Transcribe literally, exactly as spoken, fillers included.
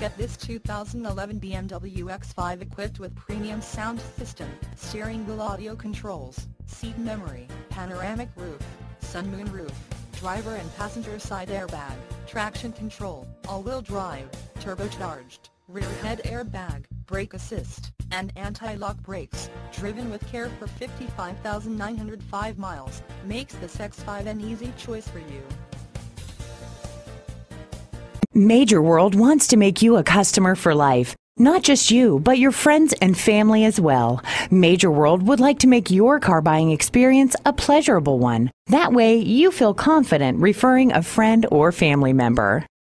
Get this two thousand eleven B M W X five equipped with premium sound system, steering wheel audio controls, seat memory, panoramic roof, sunmoon roof, driver and passenger side airbag, traction control, all-wheel drive, turbocharged, rear head airbag, brake assist, and anti-lock brakes. Driven with care for fifty-five thousand nine hundred five miles, makes this X five an easy choice for you. Major World wants to make you a customer for life. Not just you, but your friends and family as well. Major World would like to make your car buying experience a pleasurable one. That way, you feel confident referring a friend or family member.